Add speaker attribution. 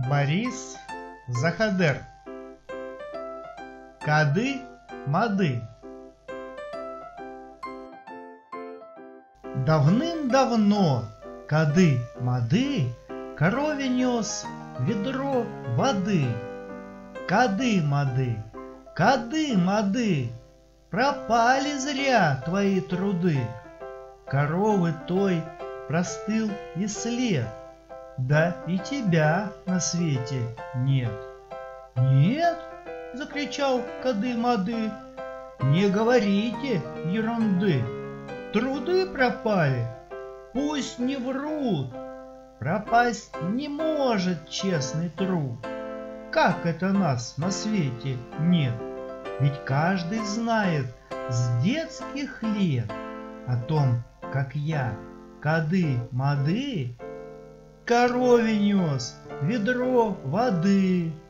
Speaker 1: Борис Заходер. Кады Мады. Давным-давно Кады Мады корове нес ведро воды. Кады Мады, Кады Мады, пропали зря твои труды. Коровы той простыл и след, да и тебя на свете нет. Нет, закричал Кады Мады, не говорите ерунды. Труды пропали, пусть не врут, пропасть не может честный труд. Как это нас на свете нет? Ведь каждый знает с детских лет о том, как я, Кады Мады, корове нес ведро воды.